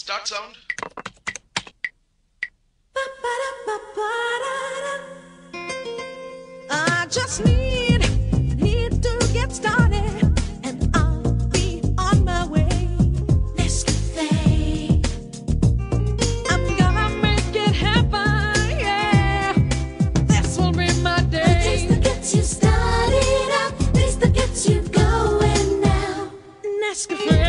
Start sound. I just need to get started, and I'll be on my way. Nescafe. I'm gonna make it happen, yeah. This will be my day. A taste that gets you started up, taste that gets you going now. Nescafe.